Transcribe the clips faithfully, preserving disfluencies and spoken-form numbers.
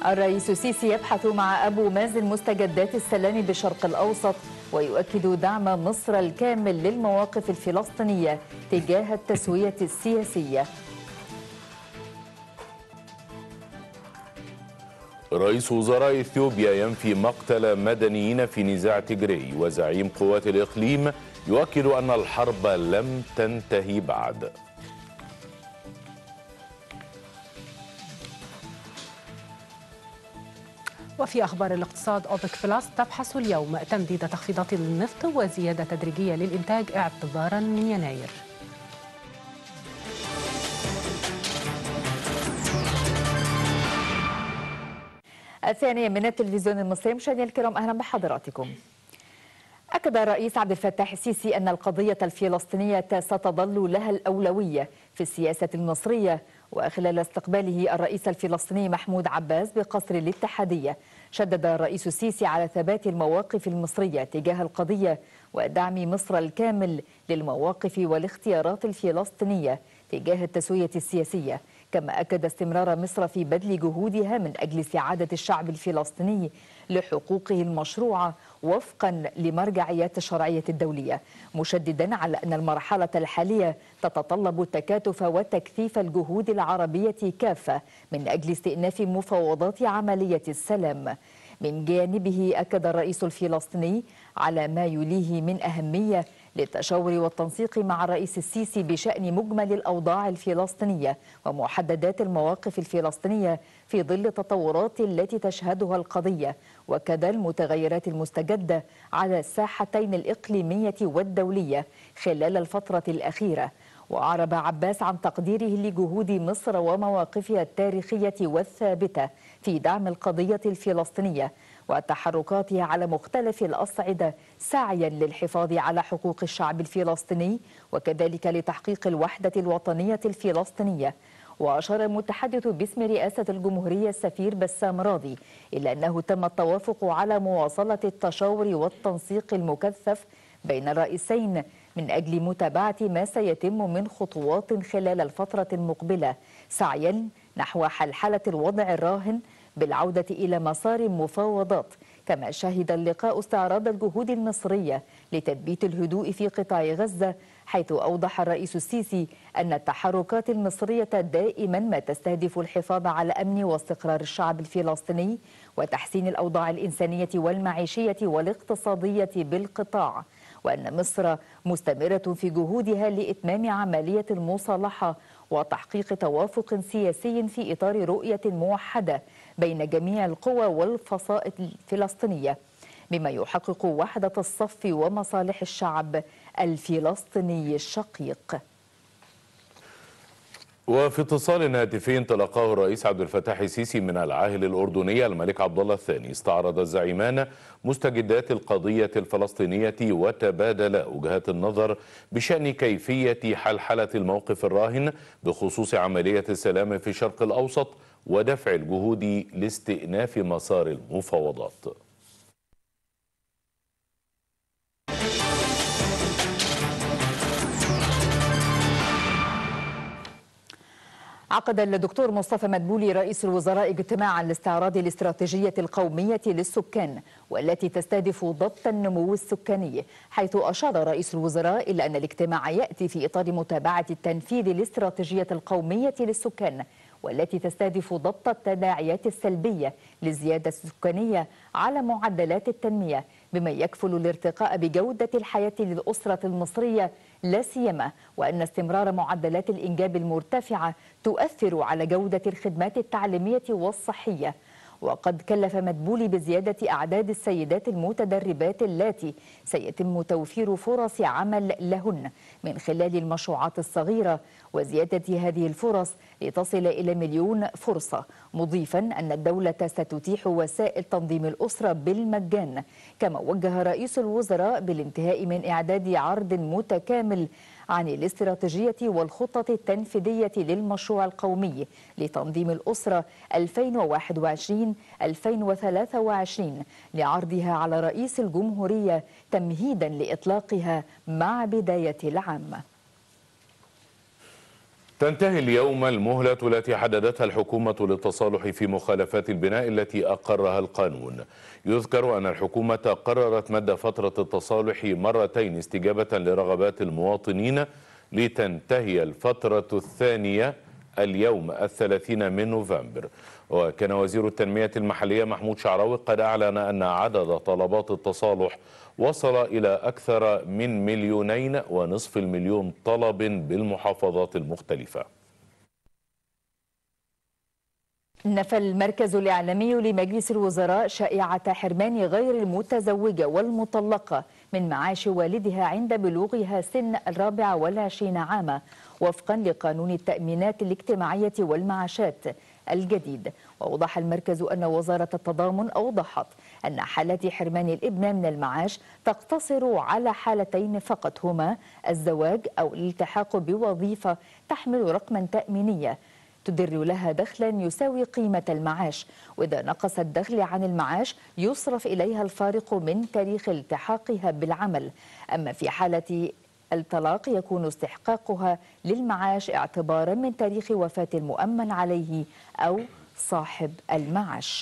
الرئيس السيسي يبحث مع أبو مازن مستجدات السلام بالشرق الأوسط، ويؤكد دعم مصر الكامل للمواقف الفلسطينية تجاه التسوية السياسية. رئيس وزراء إثيوبيا ينفي مقتل مدنيين في نزاع تيغراي، وزعيم قوات الإقليم يؤكد أن الحرب لم تنتهي بعد. وفي أخبار الاقتصاد، أوبك بلس تبحث اليوم تمديد تخفيضات النفط وزيادة تدريجية للإنتاج اعتبارا من يناير. الثانية من التلفزيون المصري. مشاهدينا الكرام، أهلا بحضراتكم. أكد الرئيس عبد الفتاح السيسي أن القضية الفلسطينية ستظل لها الأولوية في السياسة المصرية. وخلال استقباله الرئيس الفلسطيني محمود عباس بقصر الاتحادية، شدد الرئيس السيسي على ثبات المواقف المصرية تجاه القضية ودعم مصر الكامل للمواقف والاختيارات الفلسطينية تجاه التسوية السياسية، كما أكد استمرار مصر في بذل جهودها من أجل استعادة الشعب الفلسطيني لحقوقه المشروعة وفقا لمرجعيات الشرعية الدولية، مشددا على أن المرحلة الحالية تتطلب التكاتف وتكثيف الجهود العربية كافة من أجل استئناف مفاوضات عملية السلام. من جانبه أكد الرئيس الفلسطيني على ما يليه من أهمية للتشاور والتنسيق مع الرئيس السيسي بشأن مجمل الأوضاع الفلسطينية ومحددات المواقف الفلسطينية في ظل التطورات التي تشهدها القضية، وكذا المتغيرات المستجدة على الساحتين الإقليمية والدولية خلال الفترة الأخيرة. وأعرب عباس عن تقديره لجهود مصر ومواقفها التاريخية والثابتة في دعم القضية الفلسطينية وتحركاتها على مختلف الأصعدة سعيا للحفاظ على حقوق الشعب الفلسطيني وكذلك لتحقيق الوحدة الوطنية الفلسطينية. وأشار المتحدث باسم رئاسة الجمهورية السفير بسام راضي إلى أنه تم التوافق على مواصلة التشاور والتنسيق المكثف بين الرئيسين من أجل متابعة ما سيتم من خطوات خلال الفترة المقبلة سعيا نحو حلحلة الوضع الراهن بالعودة إلى مسار مفاوضات. كما شهد اللقاء استعراض الجهود المصرية لتثبيت الهدوء في قطاع غزة، حيث أوضح الرئيس السيسي أن التحركات المصرية دائما ما تستهدف الحفاظ على أمن واستقرار الشعب الفلسطيني وتحسين الأوضاع الإنسانية والمعيشية والاقتصادية بالقطاع، وأن مصر مستمرة في جهودها لإتمام عملية المصالحة وتحقيق توافق سياسي في إطار رؤية موحدة بين جميع القوى والفصائل الفلسطينية، بما يحقق وحدة الصف ومصالح الشعب الفلسطيني الشقيق. وفي اتصال هاتفي تلقاه الرئيس عبد الفتاح السيسي من العاهل الأردنية الملك عبد الله الثاني، استعرض الزعيمان مستجدات القضية الفلسطينية وتبادل وجهات النظر بشأن كيفية حلحلة الموقف الراهن بخصوص عملية السلام في الشرق الأوسط ودفع الجهود لاستئناف مسار المفاوضات. عقد الدكتور مصطفى مدبولي رئيس الوزراء اجتماعا لاستعراض الاستراتيجية القومية للسكان والتي تستهدف ضبط النمو السكاني، حيث أشار رئيس الوزراء إلى أن الاجتماع يأتي في إطار متابعة التنفيذ الاستراتيجية القومية للسكان والتي تستهدف ضبط التداعيات السلبية للزيادة السكانية على معدلات التنمية، بما يكفل الارتقاء بجودة الحياة للأسرة المصرية لا سيما وأن استمرار معدلات الإنجاب المرتفعة تؤثر على جودة الخدمات التعليمية والصحية. وقد كلف مدبولي بزيادة أعداد السيدات المتدربات اللاتي سيتم توفير فرص عمل لهن من خلال المشروعات الصغيرة وزيادة هذه الفرص لتصل إلى مليون فرصة، مضيفا أن الدولة ستتيح وسائل تنظيم الأسرة بالمجان. كما وجه رئيس الوزراء بالانتهاء من إعداد عرض متكامل عن الاستراتيجية والخطط التنفيذية للمشروع القومي لتنظيم الأسرة ألفين وواحد وعشرين ألفين وثلاثة وعشرين لعرضها على رئيس الجمهورية تمهيدا لإطلاقها مع بداية العام. تنتهي اليوم المهلة التي حددتها الحكومة للتصالح في مخالفات البناء التي أقرها القانون. يذكر أن الحكومة قررت مد فترة التصالح مرتين استجابة لرغبات المواطنين لتنتهي الفترة الثانية اليوم الثلاثين من نوفمبر. وكان وزير التنمية المحلية محمود شعراوي قد أعلن أن عدد طلبات التصالح وصل إلى أكثر من مليونين ونصف المليون طلب بالمحافظات المختلفة. نفى المركز الإعلامي لمجلس الوزراء شائعة حرمان غير المتزوجة والمطلقة من معاش والدها عند بلوغها سن الرابعة والعشرين عاما وفقا لقانون التأمينات الاجتماعية والمعاشات الجديد. وأوضح المركز أن وزارة التضامن أوضحت أن حالات حرمان الابن من المعاش تقتصر على حالتين فقط، هما الزواج أو الالتحاق بوظيفة تحمل رقما تأمينية تدر لها دخلا يساوي قيمة المعاش، وإذا نقص الدخل عن المعاش يصرف إليها الفارق من تاريخ التحاقها بالعمل. أما في حالة الطلاق يكون استحقاقها للمعاش اعتبارا من تاريخ وفاة المؤمن عليه أو صاحب المعاش.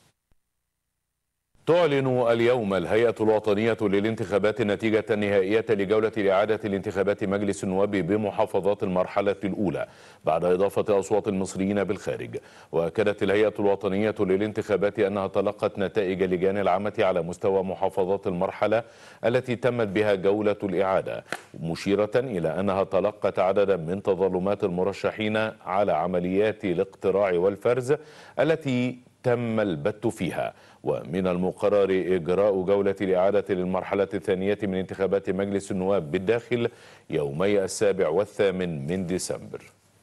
تعلن اليوم الهيئة الوطنية للانتخابات النتيجة النهائية لجولة إعادة الانتخابات مجلس النواب بمحافظات المرحلة الأولى بعد إضافة أصوات المصريين بالخارج. وأكدت الهيئة الوطنية للانتخابات أنها تلقت نتائج اللجان العامة على مستوى محافظات المرحلة التي تمت بها جولة الإعادة، مشيرة إلى أنها تلقت عددا من تظلمات المرشحين على عمليات الاقتراع والفرز التي تم البت فيها. ومن المقرر إجراء جولة الإعادة للمرحلة الثانية من انتخابات مجلس النواب بالداخل يومي السابع والثامن من ديسمبر.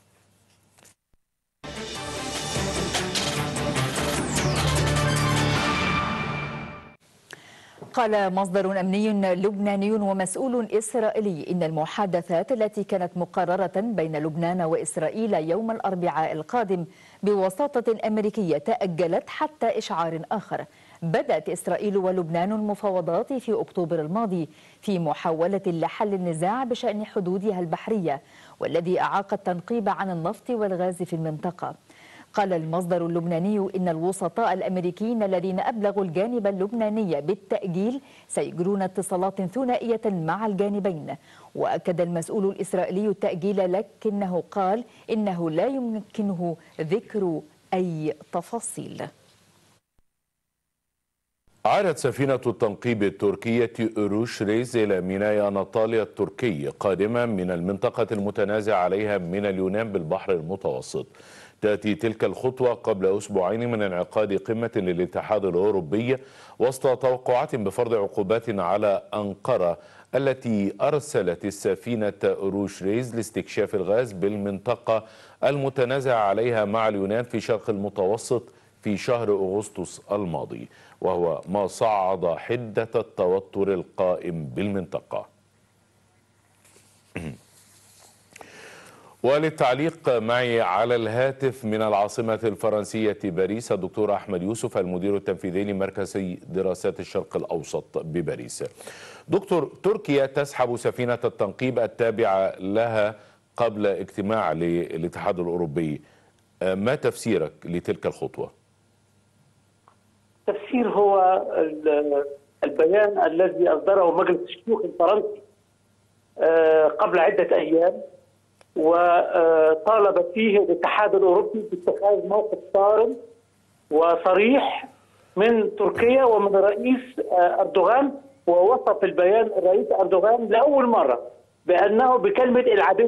قال مصدر أمني لبناني ومسؤول إسرائيلي إن المحادثات التي كانت مقررة بين لبنان وإسرائيل يوم الأربعاء القادم بوساطة أمريكية تأجلت حتى إشعار آخر. بدأت إسرائيل ولبنان المفاوضات في أكتوبر الماضي في محاولة لحل النزاع بشأن حدودها البحرية والذي أعاق التنقيب عن النفط والغاز في المنطقة. قال المصدر اللبناني إن الوسطاء الأمريكيين الذين أبلغوا الجانب اللبناني بالتأجيل سيجرون اتصالات ثنائية مع الجانبين. وأكد المسؤول الإسرائيلي التأجيل، لكنه قال إنه لا يمكنه ذكر أي تفاصيل. عادت سفينة التنقيب التركية أروش ريز إلى ميناء أناطاليا التركي قادمة من المنطقة المتنازع عليها من اليونان بالبحر المتوسط. تأتي تلك الخطوة قبل أسبوعين من انعقاد قمة للاتحاد الأوروبي وسط توقعات بفرض عقوبات على أنقرة التي أرسلت السفينة أروش ريز لاستكشاف الغاز بالمنطقة المتنازع عليها مع اليونان في شرق المتوسط في شهر أغسطس الماضي، وهو ما صعد حدة التوتر القائم بالمنطقة. وللتعليق معي على الهاتف من العاصمة الفرنسية باريس الدكتور أحمد يوسف المدير التنفيذي لمركز دراسات الشرق الأوسط بباريس. دكتور، تركيا تسحب سفينة التنقيب التابعة لها قبل اجتماع للاتحاد الأوروبي، ما تفسيرك لتلك الخطوة؟ التفسير هو البيان الذي أصدره مجلس الشيوخ الفرنسي قبل عدة أيام، وطالب فيه الاتحاد الأوروبي باتخاذ موقف صارم وصريح من تركيا ومن الرئيس أردوغان. ووصف البيان الرئيس أردوغان لأول مرة بأنه بكلمة العدو.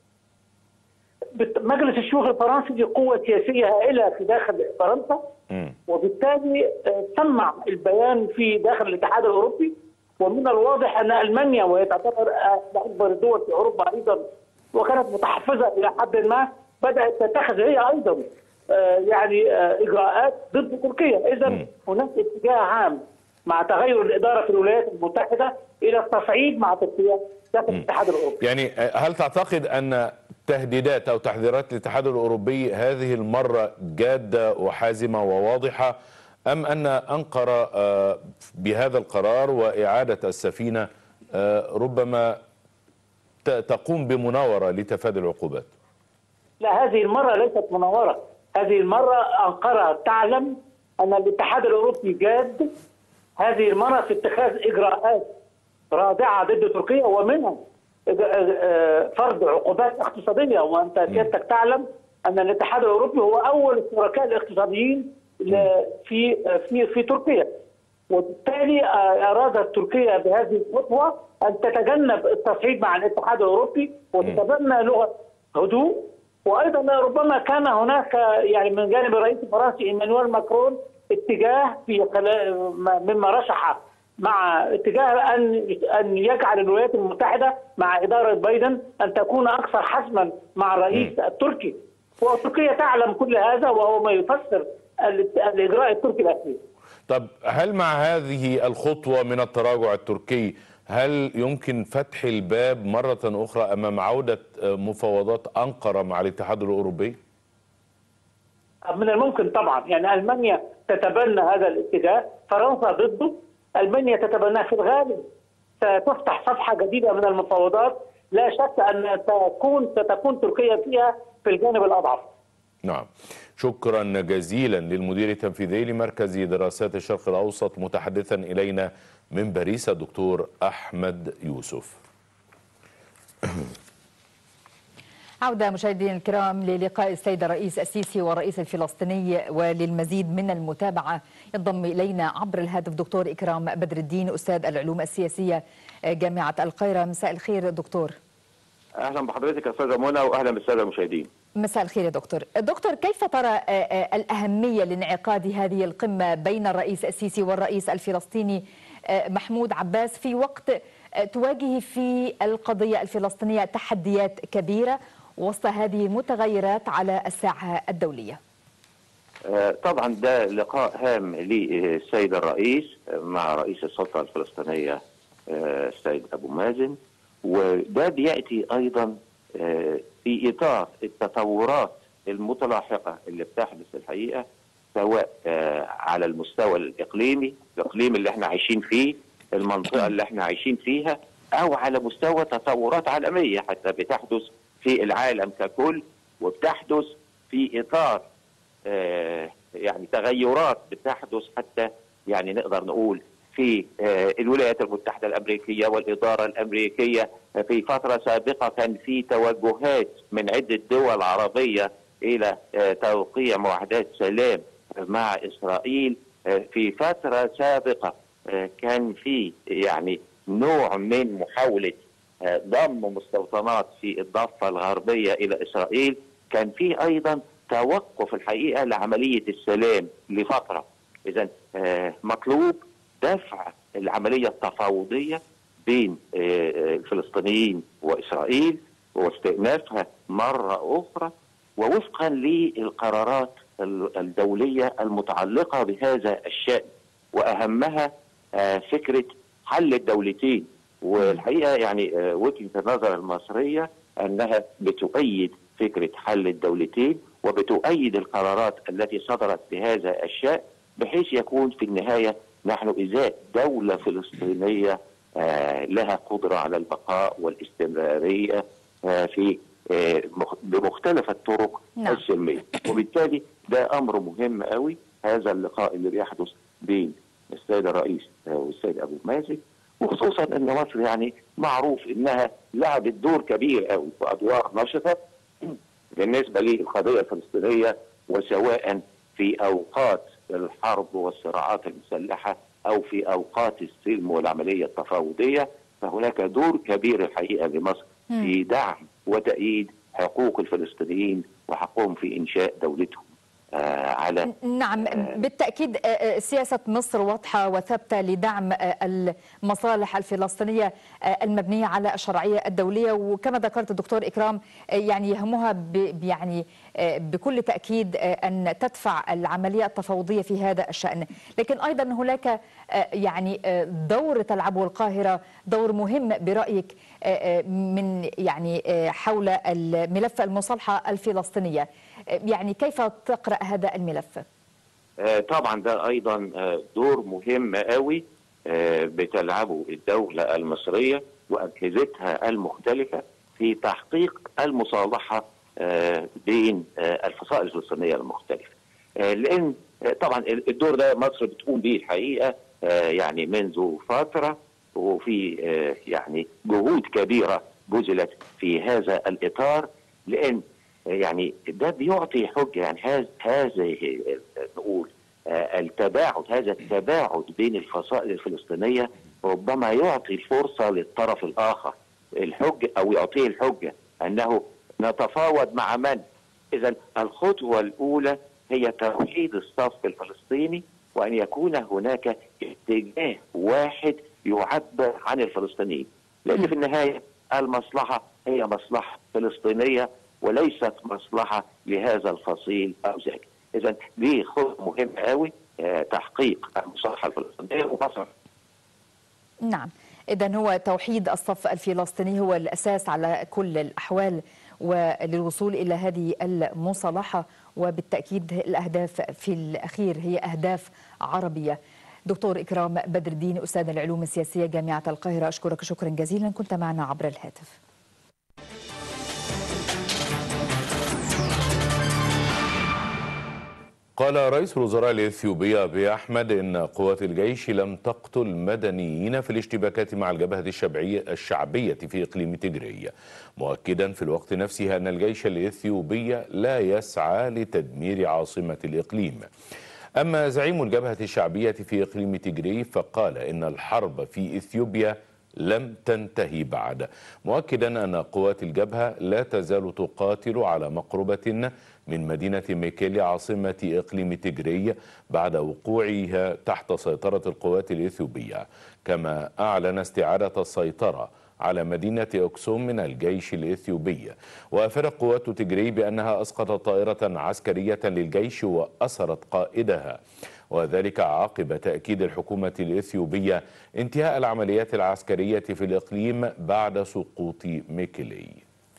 مجلس الشيوخ الفرنسي قوة سياسية هائلة في داخل فرنسا، وبالتالي سمع البيان في داخل الاتحاد الأوروبي. ومن الواضح أن ألمانيا، وهي تعتبر أكبر الدول في أوروبا أيضا وكانت متحفزة إلى حد ما، بدأت تتخذ هي أيضا يعني إجراءات ضد تركيا. إذا هناك اتجاه عام مع تغير الإدارة في الولايات المتحدة إلى التصعيد مع تركيا داخل الاتحاد الأوروبي. يعني هل تعتقد أن تهديدات أو تحذيرات الاتحاد الأوروبي هذه المرة جادة وحازمة وواضحة، أم أن أنقرة بهذا القرار وإعادة السفينة ربما تقوم بمناورة لتفادي العقوبات؟ لا، هذه المرة ليست مناورة، هذه المرة أنقرة تعلم أن الاتحاد الأوروبي جاد هذه المرة في اتخاذ إجراءات رادعة ضد تركيا، ومنها فرض عقوبات اقتصادية. وأنت سيادتك تعلم أن الاتحاد الأوروبي هو أول الشركاء الاقتصاديين في في في تركيا، وبالتالي أرادت تركيا بهذه الخطوة أن تتجنب التصعيد مع الاتحاد الأوروبي وتتبنى لغة هدوء. وأيضا ربما كان هناك يعني من جانب الرئيس الفرنسي ايمانويل ماكرون اتجاه في مما رشح مع اتجاه ان ان يجعل الولايات المتحده مع اداره بايدن ان تكون اكثر حسما مع الرئيس التركي، وتركيا تعلم كل هذا وهو ما يفسر الاجراء التركي الاخير. طب هل مع هذه الخطوه من التراجع التركي هل يمكن فتح الباب مرة أخرى أمام عودة مفاوضات أنقرة مع الاتحاد الأوروبي؟ من الممكن طبعا، يعني ألمانيا تتبنى هذا الاتجاه، فرنسا ضده، ألمانيا تتبناه. في الغالب ستفتح صفحة جديدة من المفاوضات، لا شك أن تكون ستكون تركيا فيها في الجانب الأضعف. نعم، شكرا جزيلا للمدير التنفيذي لمركز دراسات الشرق الأوسط متحدثا إلينا من باريس الدكتور أحمد يوسف. عودة مشاهدينا الكرام للقاء السيد الرئيس السيسي والرئيس الفلسطيني، وللمزيد من المتابعة ينضم إلينا عبر الهاتف دكتور إكرام بدر الدين أستاذ العلوم السياسية جامعة القاهرة. مساء الخير دكتور. أهلا بحضرتك يا أستاذة منى وأهلا بالسادة المشاهدين. مساء الخير يا دكتور. دكتور، كيف ترى الأهمية لانعقاد هذه القمة بين الرئيس السيسي والرئيس الفلسطيني محمود عباس في وقت تواجه في القضية الفلسطينية تحديات كبيرة وسط هذه المتغيرات على الساحة الدولية؟ طبعا ده لقاء هام للسيد الرئيس مع رئيس السلطة الفلسطينية السيد أبو مازن، وده بيأتي أيضا في إطار التطورات المتلاحقة اللي بتحدث الحقيقة، سواء على المستوى الإقليمي الإقليم اللي احنا عايشين فيه، المنطقة اللي احنا عايشين فيها، أو على مستوى تطورات عالمية حتى بتحدث في العالم ككل، وبتحدث في إطار آه يعني تغيرات بتحدث حتى يعني نقدر نقول في آه الولايات المتحدة الأمريكية والإدارة الأمريكية. في فترة سابقة كان في توجهات من عدة دول عربية إلى آه توقيع معاهدات سلام مع إسرائيل. آه في فترة سابقة آه كان في يعني نوع من محاولة آه ضم مستوطنات في الضفة الغربية إلى إسرائيل. كان في أيضا توقف الحقيقة لعملية السلام لفترة. إذن آه مطلوب دفع العملية التفاوضية بين آه الفلسطينيين وإسرائيل واستئنافها مرة أخرى ووفقا للقرارات الدولية المتعلقة بهذا الشأن، وأهمها آه فكرة حل الدولتين. والحقيقة يعني آه وجهة النظر المصرية أنها بتؤيد فكرة حل الدولتين وبتؤيد القرارات التي صدرت بهذا الشأن، بحيث يكون في النهاية نحن إزاء دولة فلسطينية آه لها قدرة على البقاء والاستمرارية آه في آه بمختلف الطرق نعم. السلمية. وبالتالي ده أمر مهم قوي، هذا اللقاء اللي بيحدث بين السيد الرئيس والسيد أبو مازن، وخصوصا أن مصر يعني معروف أنها لعبت دور كبير قوي وأدوار نشطة بالنسبة للقضية الفلسطينية، وسواء في أوقات الحرب والصراعات المسلحة أو في أوقات السلم والعملية التفاوضية، فهناك دور كبير الحقيقة لمصر في دعم وتأييد حقوق الفلسطينيين وحقهم في إنشاء دولتهم. آه على نعم آه بالتأكيد آه سياسة مصر واضحة وثابتة لدعم آه المصالح الفلسطينية آه المبنية على الشرعية الدولية، وكما ذكرت الدكتور إكرام آه يعني يهمها يعني آه بكل تأكيد آه أن تدفع العملية التفاوضية في هذا الشأن. لكن أيضا هناك آه يعني آه دور تلعبه القاهرة دور مهم برأيك آه من يعني آه حول الملف المصالحة الفلسطينية، يعني كيف تقرأ هذا الملف؟ آه طبعا ده أيضا آه دور مهم قوي آه بتلعبه الدولة المصرية وأجهزتها المختلفة في تحقيق المصالحة بين الفصائل الفلسطينيه المختلفه. لان طبعا الدور ده مصر بتقوم به الحقيقه يعني منذ فتره، وفي يعني جهود كبيره بذلت في هذا الاطار، لان يعني ده بيعطي حجه، يعني هذا هذا نقول التباعد هذا التباعد بين الفصائل الفلسطينيه ربما يعطي الفرصه للطرف الاخر الحجه، او يعطيه الحجه انه نتفاوض مع من؟ اذا الخطوه الاولى هي توحيد الصف الفلسطيني، وان يكون هناك اتجاه واحد يعبر عن الفلسطينيين، لان في النهايه المصلحه هي مصلحه فلسطينيه وليست مصلحه لهذا الفصيل او ذاك. اذا دي خطوه مهمه قوي، تحقيق المصالحه الفلسطينيه ومصر. نعم، إذا هو توحيد الصف الفلسطيني هو الأساس على كل الأحوال وللوصول إلى هذه المصالحة، وبالتأكيد الأهداف في الأخير هي أهداف عربية. دكتور إكرام بدر الدين، أستاذ العلوم السياسية جامعة القاهرة، أشكرك شكرا جزيلا، كنت معنا عبر الهاتف. قال رئيس الوزراء الإثيوبي أبي أحمد إن قوات الجيش لم تقتل مدنيين في الاشتباكات مع الجبهة الشعبية في إقليم تيغراي، مؤكدا في الوقت نفسه أن الجيش الإثيوبي لا يسعى لتدمير عاصمة الإقليم. أما زعيم الجبهة الشعبية في إقليم تيغراي فقال إن الحرب في إثيوبيا لم تنتهي بعد، مؤكدا أن قوات الجبهة لا تزال تقاتل على مقربة من مدينة ميكيلي عاصمة إقليم تيغراي بعد وقوعها تحت سيطرة القوات الإثيوبية، كما أعلن استعادة السيطرة على مدينة أكسوم من الجيش الإثيوبي. وأفادت قوات تيغراي بأنها أسقطت طائرة عسكرية للجيش وأسرت قائدها، وذلك عقب تأكيد الحكومة الإثيوبية انتهاء العمليات العسكرية في الإقليم بعد سقوط ميكيلي.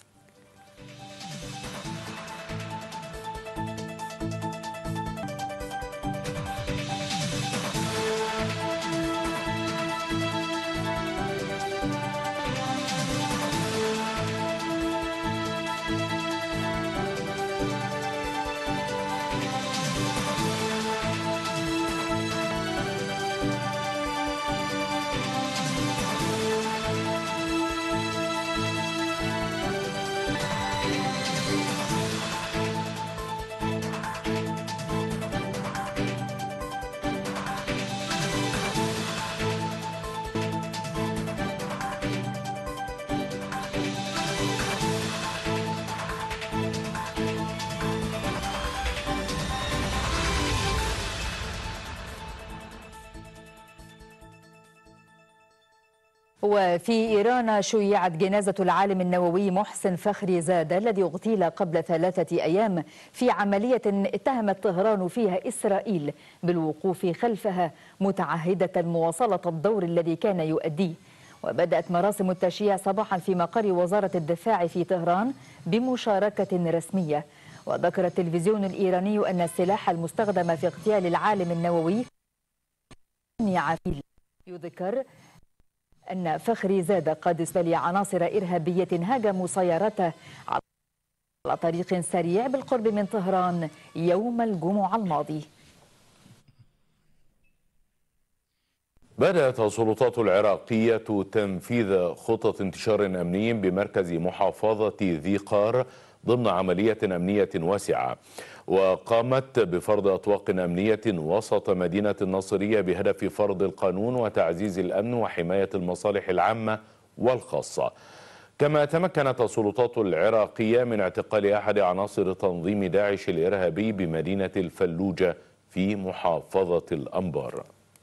وفي إيران شيعت جنازة العالم النووي محسن فخري زادة الذي اغتيل قبل ثلاثة أيام في عملية اتهمت طهران فيها إسرائيل بالوقوف خلفها، متعهدة مواصلة الدور الذي كان يؤديه. وبدأت مراسم التشييع صباحا في مقر وزارة الدفاع في طهران بمشاركة رسمية. وذكر التلفزيون الإيراني أن السلاح المستخدم في اغتيال العالم النووي عفيل. يذكر أن فخري زاد قد استولي عناصر إرهابية هاجموا سيارته على طريق سريع بالقرب من طهران يوم الجمعة الماضي. بدأت السلطات العراقية تنفيذ خطة انتشار أمني بمركز محافظة ذي قار ضمن عملية أمنية واسعة، وقامت بفرض أطواق أمنية وسط مدينة الناصرية بهدف فرض القانون وتعزيز الأمن وحماية المصالح العامة والخاصة. كما تمكنت السلطات العراقية من اعتقال أحد عناصر تنظيم داعش الإرهابي بمدينة الفلوجة في محافظة الأنبار.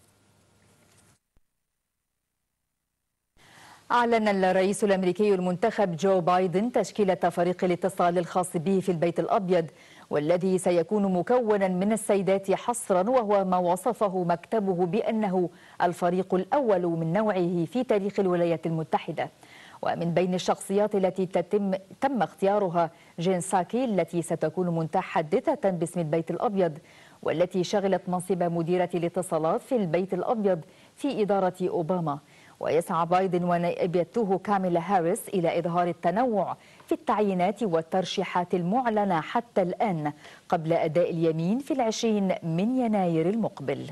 أعلن الرئيس الأمريكي المنتخب جو بايدن تشكيلة فريق الاتصال الخاص به في البيت الأبيض، والذي سيكون مكونا من السيدات حصرا، وهو ما وصفه مكتبه بأنه الفريق الأول من نوعه في تاريخ الولايات المتحدة. ومن بين الشخصيات التي تتم تم اختيارها جين ساكي التي ستكون متحدثة باسم البيت الأبيض، والتي شغلت منصب مديرة الاتصالات في البيت الأبيض في إدارة أوباما. ويسعى بايدن ونائبته كاميلا هاريس إلى إظهار التنوع في التعيينات والترشيحات المعلنة حتى الآن قبل أداء اليمين في العشرين من يناير المقبل.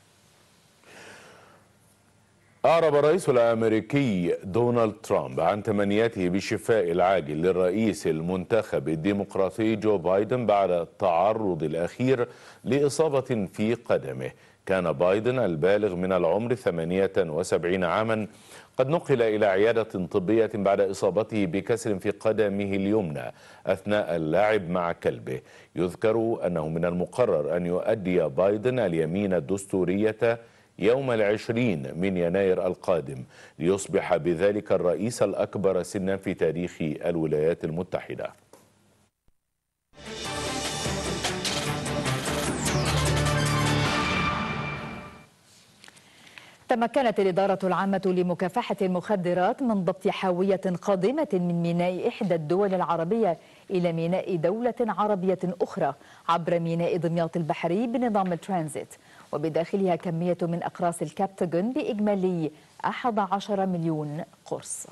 أعرب الرئيس الأمريكي دونالد ترامب عن تمنياته بالشفاء العاجل للرئيس المنتخب الديمقراطي جو بايدن بعد التعرض الأخير لإصابة في قدمه. كان بايدن البالغ من العمر ثمانية وسبعين عاما قد نقل إلى عيادة طبية بعد إصابته بكسر في قدمه اليمنى أثناء اللعب مع كلبه. يذكر أنه من المقرر أن يؤدي بايدن اليمين الدستورية يوم العشرين من يناير القادم ليصبح بذلك الرئيس الأكبر سنا في تاريخ الولايات المتحدة. تمكنت الإدارة العامة لمكافحة المخدرات من ضبط حاوية قادمة من ميناء إحدى الدول العربية إلى ميناء دولة عربية أخرى عبر ميناء دمياط البحري بنظام الترانزيت، وبداخلها كمية من أقراص الكابتاجون بإجمالي أحد عشر مليون قرص.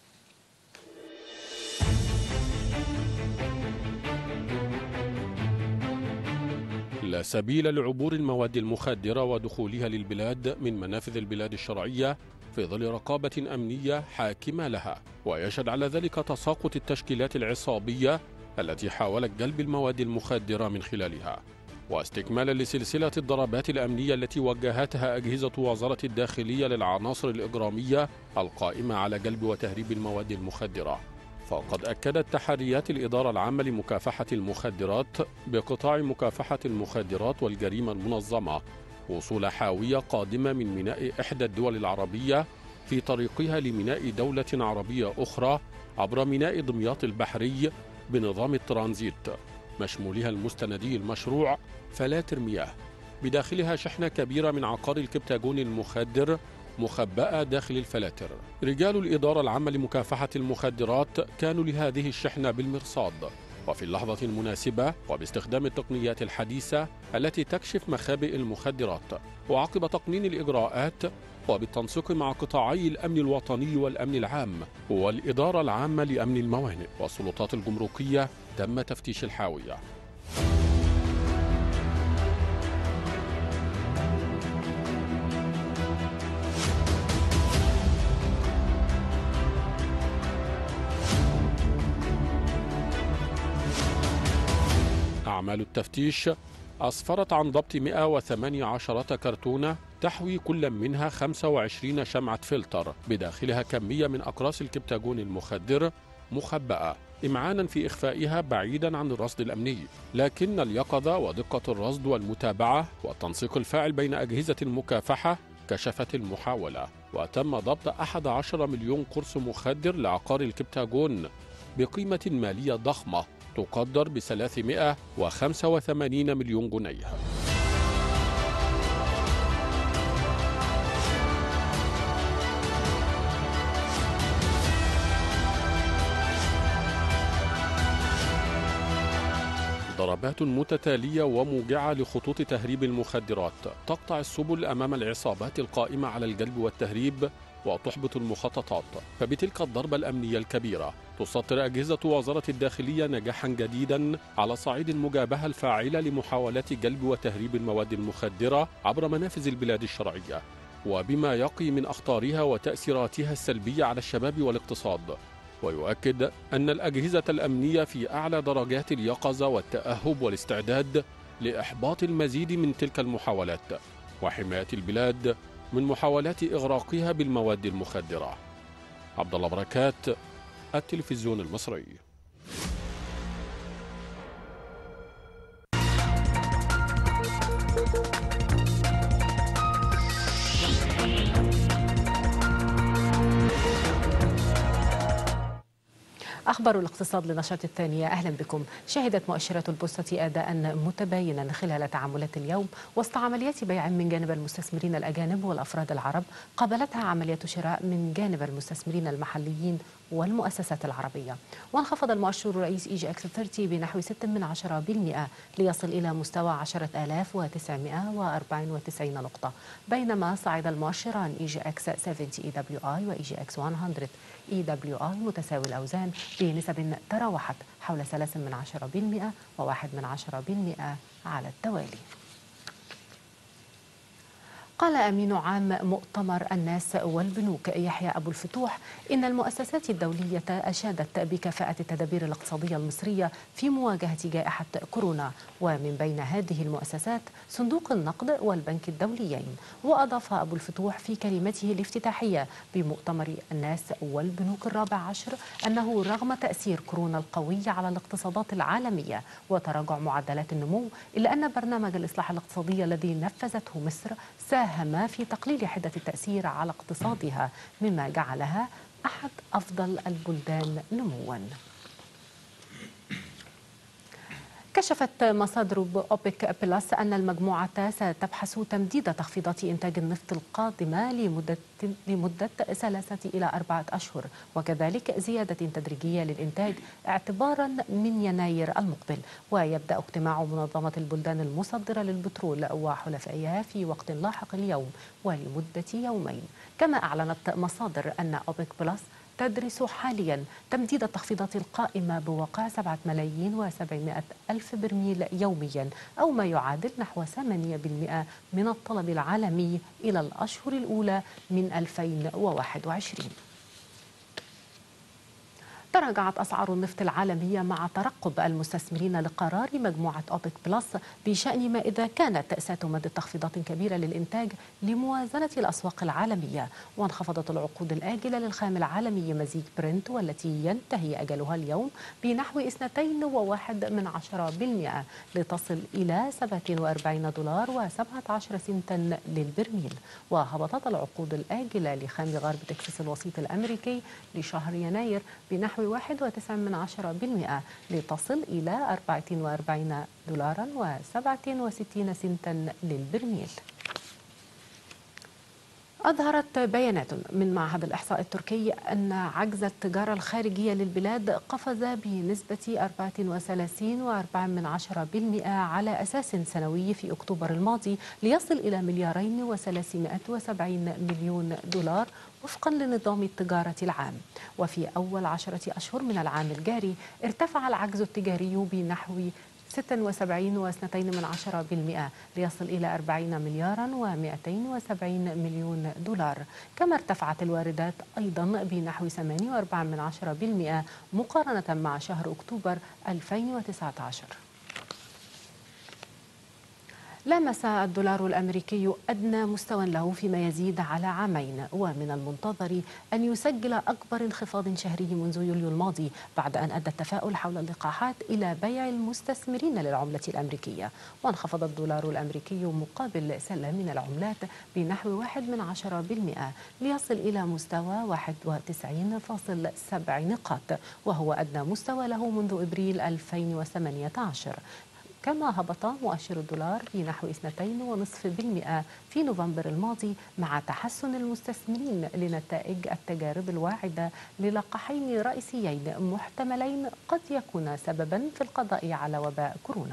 لا سبيل لعبور المواد المخدرة ودخولها للبلاد من منافذ البلاد الشرعية في ظل رقابة أمنية حاكمة لها، ويشهد على ذلك تساقط التشكيلات العصابية التي حاولت جلب المواد المخدرة من خلالها، واستكمالا لسلسلة الضربات الأمنية التي وجهتها أجهزة وزارة الداخلية للعناصر الإجرامية القائمة على جلب وتهريب المواد المخدرة. فقد أكدت تحريات الإدارة العامة لمكافحة المخدرات بقطاع مكافحة المخدرات والجريمة المنظمة وصول حاوية قادمة من ميناء إحدى الدول العربية في طريقها لميناء دولة عربية أخرى عبر ميناء دمياط البحري بنظام الترانزيت، مشمولها المستندي المشروع فلاتر مياه بداخلها شحنة كبيرة من عقار الكبتاجون المخدر مخبأة داخل الفلاتر. رجال الإدارة العامة لمكافحة المخدرات كانوا لهذه الشحنة بالمرصاد وفي اللحظة المناسبة وباستخدام التقنيات الحديثة التي تكشف مخابئ المخدرات، وعقب تقنين الإجراءات وبالتنسيق مع قطاعي الأمن الوطني والأمن العام والإدارة العامة لأمن الموانئ والسلطات الجمركية تم تفتيش الحاوية. أعمال التفتيش أسفرت عن ضبط مئة وثمانية عشر كرتونة تحوي كل منها خمسة وعشرين شمعة فلتر بداخلها كمية من أقراص الكبتاجون المخدر مخبأة، إمعانا في إخفائها بعيدا عن الرصد الأمني، لكن اليقظة ودقة الرصد والمتابعة والتنسيق الفاعل بين أجهزة المكافحة كشفت المحاولة، وتم ضبط أحد عشر مليون قرص مخدر لعقار الكبتاجون بقيمة مالية ضخمة تقدر ب ثلاثمئة وخمسة وثمانين مليون جنيه. ضربات متتالية وموجعة لخطوط تهريب المخدرات تقطع السبل أمام العصابات القائمة على الجلب والتهريب وتحبط المخططات. فبتلك الضربة الأمنية الكبيرة تسطر أجهزة وزارة الداخلية نجاحا جديدا على صعيد المجابهة الفاعلة لمحاولات جلب وتهريب المواد المخدرة عبر منافذ البلاد الشرعية، وبما يقي من أخطارها وتأثيراتها السلبية على الشباب والاقتصاد. ويؤكد أن الأجهزة الأمنية في أعلى درجات اليقظة والتأهب والاستعداد لإحباط المزيد من تلك المحاولات وحماية البلاد من محاولات إغراقها بالمواد المخدرة. عبد الله بركات، التلفزيون المصري. أخبار الاقتصاد للنشرة الثانية، أهلا بكم. شهدت مؤشرات البورصة أداء متباينا خلال تعاملات اليوم وسط عمليات بيع من جانب المستثمرين الأجانب والأفراد العرب، قابلتها عمليات شراء من جانب المستثمرين المحليين والمؤسسات العربية. وانخفض المؤشر الرئيس إي جي إكس ثلاثين بنحو ستة من عشرة بالمئة ليصل إلى مستوى عشرة آلاف وتسعمئة وأربعة وتسعين نقطة، بينما صعد المؤشران إي جي إكس سبعين إي دبليو آي وإي جي إكس مئة إي دبليو آي متساوي الأوزان بنسب تراوحت حول ثلاثة من عشرة بالمئة وواحد من عشرة بالمئة على التوالي. قال أمين عام مؤتمر الناس والبنوك يحيى أبو الفتوح إن المؤسسات الدولية أشادت بكفاءة التدابير الاقتصادية المصرية في مواجهة جائحة كورونا، ومن بين هذه المؤسسات صندوق النقد والبنك الدوليين. وأضاف أبو الفتوح في كلمته الافتتاحية بمؤتمر الناس والبنوك الرابع عشر أنه رغم تأثير كورونا القوي على الاقتصادات العالمية وتراجع معدلات النمو، إلا أن برنامج الإصلاح الاقتصادي الذي نفذته مصر ساهم في تقليل حدة التأثير على اقتصادها، مما جعلها أحد أفضل البلدان نمواً. كشفت مصادر أوبك بلس أن المجموعة ستبحث تمديد تخفيضات إنتاج النفط القادمة لمدة لمدة ثلاثة إلى أربعة أشهر، وكذلك زيادة تدريجية للإنتاج اعتبارا من يناير المقبل. ويبدأ اجتماع منظمة البلدان المصدرة للبترول وحلفائها في وقت لاحق اليوم ولمدة يومين. كما أعلنت مصادر أن أوبك بلس تدرس حاليا تمديد التخفيضات القائمة بواقع سبعة ملايين وسبعمائة ألف برميل يوميا، أو ما يعادل نحو ثمانية بالمئة من الطلب العالمي إلى الأشهر الأولى من ألفين وواحد وعشرين. تراجعت أسعار النفط العالمية مع ترقب المستثمرين لقرار مجموعة أوبك بلس بشأن ما إذا كانت ستمد تخفيضات كبيرة للإنتاج لموازنة الأسواق العالمية. وانخفضت العقود الآجلة للخام العالمي مزيج برنت والتي ينتهي أجلها اليوم بنحو اثنين وواحد من عشرة بالمئة لتصل إلى سبعة وأربعين دولار وسبعة عشر سنتا للبرميل. وهبطت العقود الآجلة لخام غرب تكساس الوسيط الأمريكي لشهر يناير بنحو واحد وتسعة من عشرة بالمئة لتصل إلى أربعة وأربعين دولارا وسبعة وستين سنتا للبرميل. أظهرت بيانات من معهد الإحصاء التركي أن عجز التجارة الخارجية للبلاد قفز بنسبة أربعة وثلاثين فاصلة أربعة من عشرة بالمئة على أساس سنوي في أكتوبر الماضي ليصل إلى مليارين وثلاثمائة وسبعين مليون دولار وفقا لنظام التجارة العام. وفي أول عشرة أشهر من العام الجاري ارتفع العجز التجاري بنحو ستة وسبعين فاصلة اثنين من عشرة بالمئة ليصل إلى أربعين مليارا ومئتين وسبعين مليون دولار. كما ارتفعت الواردات أيضا بنحو ثمانية فاصلة أربعة من عشرة بالمئة مقارنة مع شهر أكتوبر ألفين وتسعة عشر. لامس الدولار الأمريكي أدنى مستوى له فيما يزيد على عامين، ومن المنتظر أن يسجل أكبر انخفاض شهري منذ يوليو الماضي بعد أن أدى التفاؤل حول اللقاحات إلى بيع المستثمرين للعملة الأمريكية. وانخفض الدولار الأمريكي مقابل سلة من العملات بنحو واحد من عشرة بالمئة ليصل إلى مستوى واحد وتسعين فاصلة سبعة نقاط، وهو أدنى مستوى له منذ إبريل ألفين وثمانية عشر. كما هبط مؤشر الدولار بنحو اثنين ونصف بالمئة في نوفمبر الماضي مع تحسن المستثمرين لنتائج التجارب الواعدة للقاحين رئيسيين محتملين قد يكونا سببا في القضاء على وباء كورونا.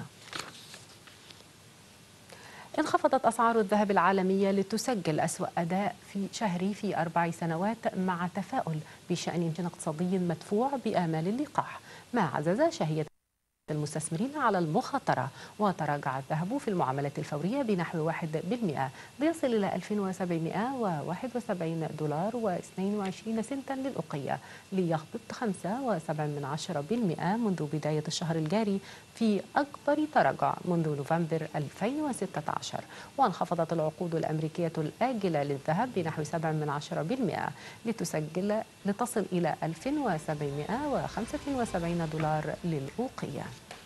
انخفضت أسعار الذهب العالمية لتسجل أسوأ أداء في شهري في أربع سنوات مع تفاؤل بشأن يمكن اقتصادي مدفوع بآمال اللقاح، ما عزز شهية المستثمرين على المخاطرة. وتراجع الذهب في المعاملات الفورية بنحو واحد بالمئة ليصل إلى ألف وسبعمائة وواحد وسبعين دولار واثنين وعشرين سنتا للأوقية ليهبط خمسة وسبعة من عشرة بالمئة منذ بداية الشهر الجاري في أكبر تراجع منذ نوفمبر ألفين وستة عشر. وانخفضت العقود الأمريكية الآجلة للذهب بنحو سبعة من عشرة بالمئة لتسجل لتصل إلى ألف وسبعمائة وخمسة وسبعين دولار للأوقية.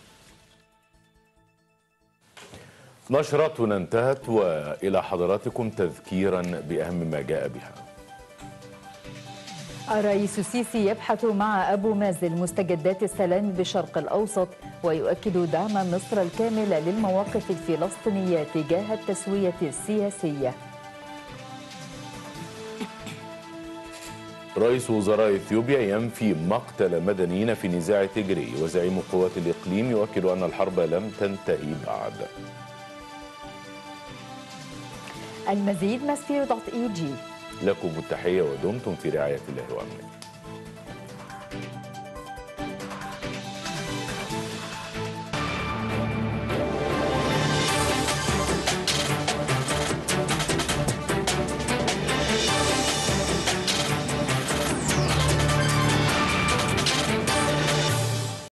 نشرتنا انتهت، وإلى حضراتكم تذكيرا بأهم ما جاء بها. الرئيس السيسي يبحث مع أبو مازن مستجدات السلام بالشرق الأوسط، ويؤكد دعم مصر الكامل للمواقف الفلسطينية تجاه التسوية السياسية. رئيس وزراء إثيوبيا ينفي مقتل مدنيين في نزاع تيجري، وزعيم قوات الإقليم يؤكد أن الحرب لم تنتهي بعد. المزيد مسفير دوت اي جي. لكم التحية ودمتم في رعاية الله وأمنه.